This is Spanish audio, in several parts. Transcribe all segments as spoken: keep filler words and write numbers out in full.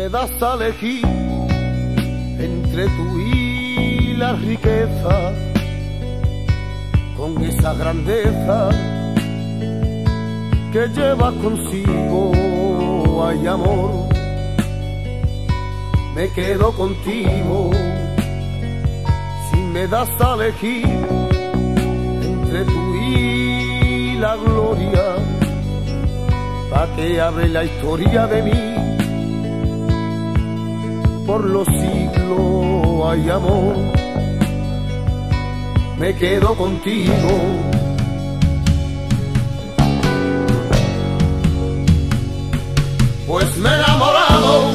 me das a elegir entre tú y la riqueza, con esa grandeza que llevas consigo, ay amor, me quedo contigo. Si me das a elegir entre tú y la gloria, pa' que hable la historia de mí por los siglos, ay amor, me quedo contigo. Pues me he enamorado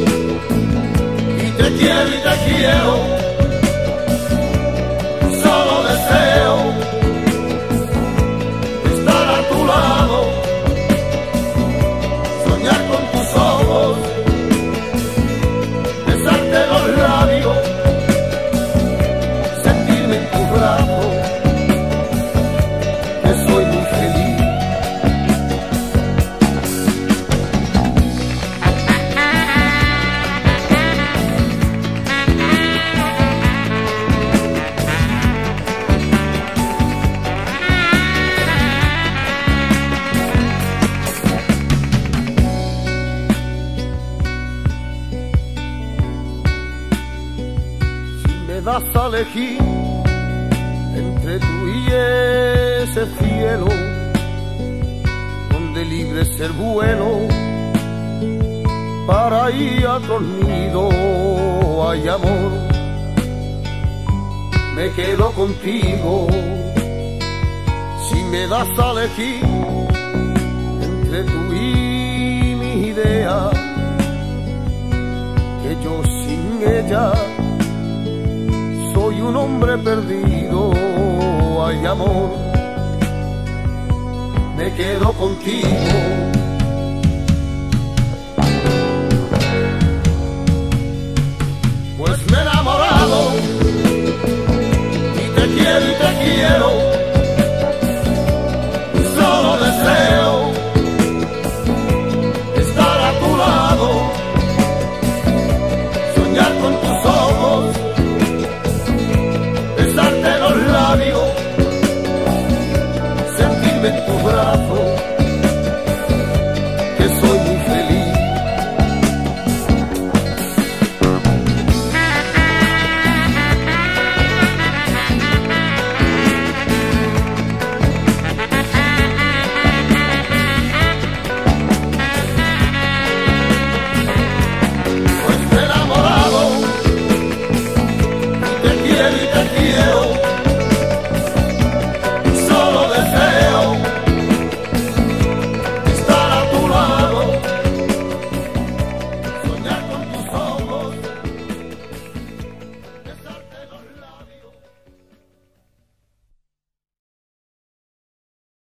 y te quiero y te quiero, solo deseo estar a tu lado, soñar con tus ojos, besarte los labios, sentirme en tu brazo, que soy muy feliz. Me das a elegir entre tú y ese cielo donde libre es el vuelo para ir a otro nido, ay amor, me quedo contigo. Si me das a elegir entre tú y mi idea, que yo sin ella soy un hombre perdido, ay amor, me quedo contigo. Pues me he enamorado y te quiero y te quiero, solo deseo estar a tu lado, soñar con tus ojos, besarte los labios, sentirme en tu brazo,